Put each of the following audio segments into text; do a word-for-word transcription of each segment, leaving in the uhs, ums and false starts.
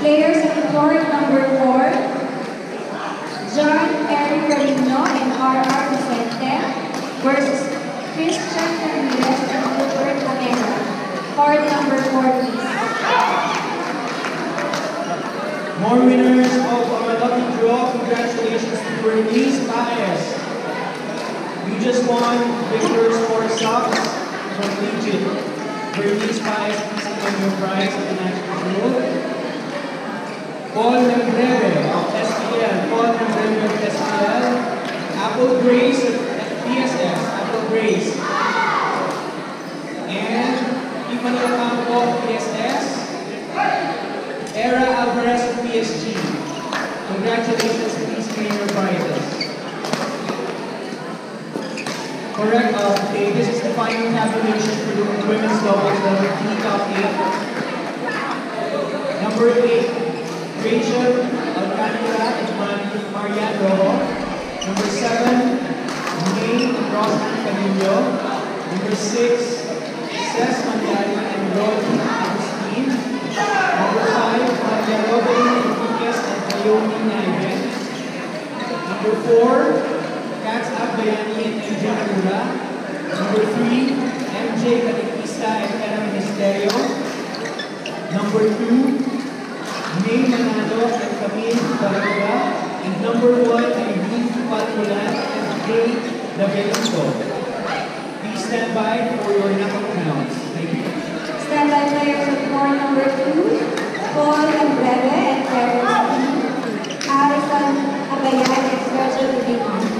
Players on court number four, John Eric Carino and R R Vicente versus Christian Ramirez and Wilbert Amena. Court number four, please. More winners of our lucky draw. Congratulations to Bernice Paez. You just won Victor's four socks from Legit. Bernice Paez, please claim your prize at the national show. Paul Nembreve of S P L. Paul Nembreve of S P L. Apple Grace of P S S. Apple Grace. And Tiffany Ocampo of P S S. Era Alvarez of P S G. Congratulations, please claim your prizes. Correct, uh, okay, this is the final tabulation for the women's doubles level D top eight. Number eight, Rachel Alcantara and Man Marian Rojo. Number seven, May Rosman Canillo. Number six, Cesc Mandari and Rodney Agustin. Number five, Maria Robin Enriquez and Naomi Naiven. Number four, Katz Abbayani and M J Mura. Number three, M J Catequista and Era Ministerio. Number two, May Manalo and Camille Baraga. And number one, Irene Patulan and Jay Davelito. Please stand by for your knockout counts. Thank you. Stand by players of court number two, Paul Nembreve and Terrence P. Harrison Abayan and Sergio Divino.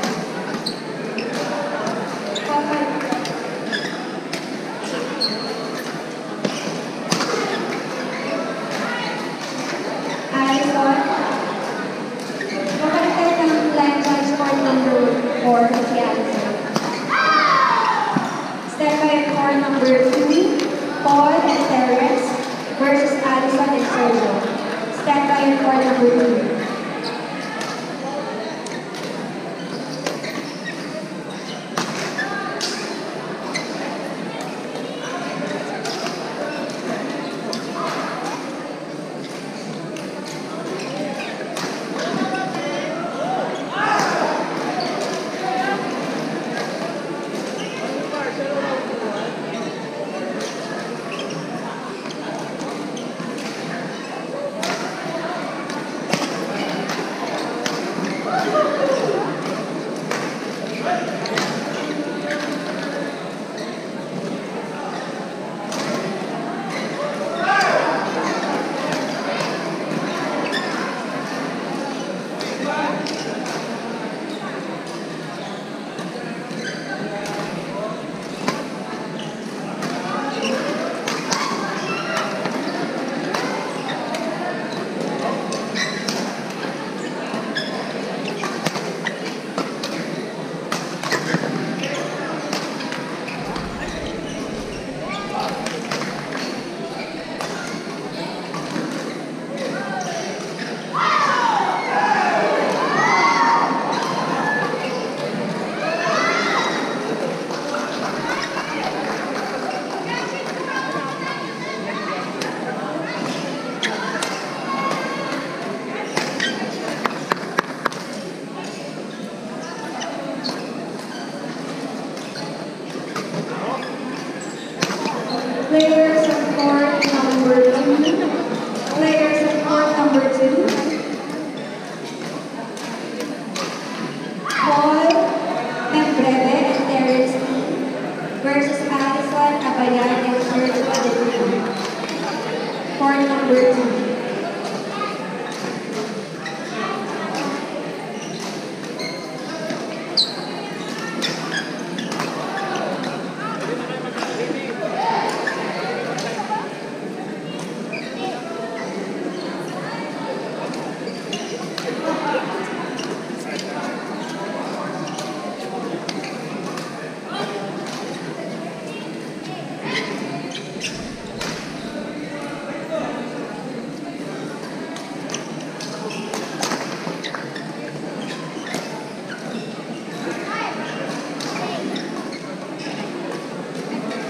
Or the answer. Step by court number two, Paul and Terrence versus Addison and Sergio. Step by court number two. Players of court number two. Players of court number two. Paul Nembreve and Terrence P. versus Addison Abayan and Sergio Divino. Court number two.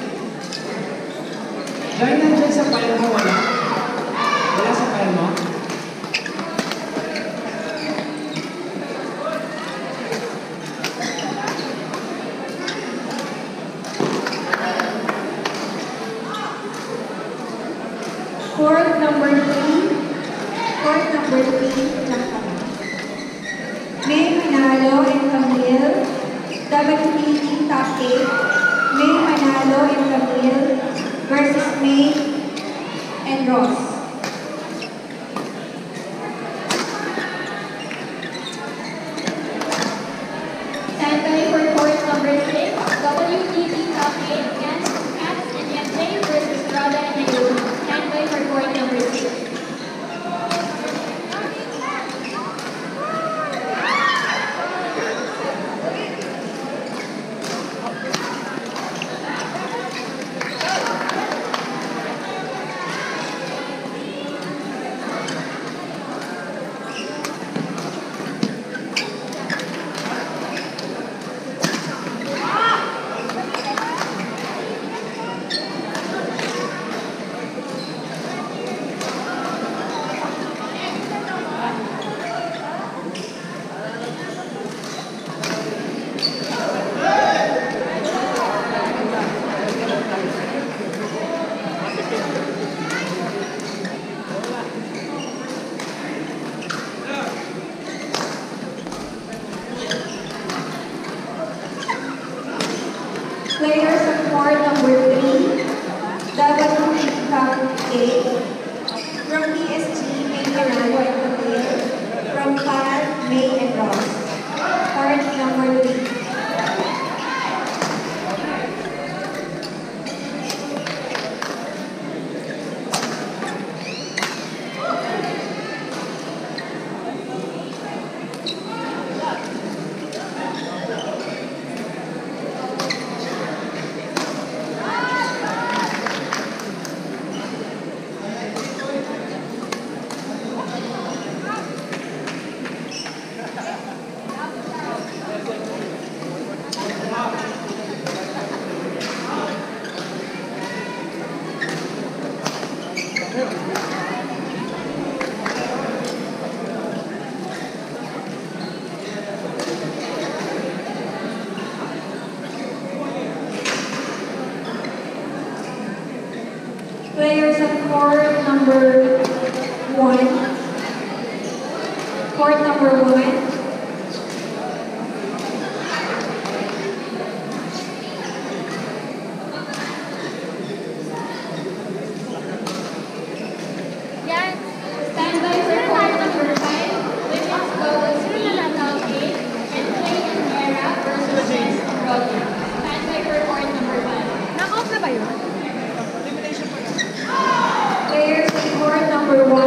Dahil nandiyan sa file mo, wala? Wala sa file mo? Court number three. Court number three. May Manalo and Camille. W T T top eight. May Manalo and Camille versus May and Ross. Stand by for court number six. W T T top eight. Cats, Cats and Yandley versus Rada and Ayun. Stand by for court number six. Players on court number three, W T top eight. From P S G, May Manalo and Camille. From C A L, May and Ross. Court number three. Players on court number one. Court number one. Yan. Stand by for court number five. Women's doubles team top eight. And Clay and Mera versus Jess and Roger. Stand by for court number five. Knock-off na ba yun? Players on court number one.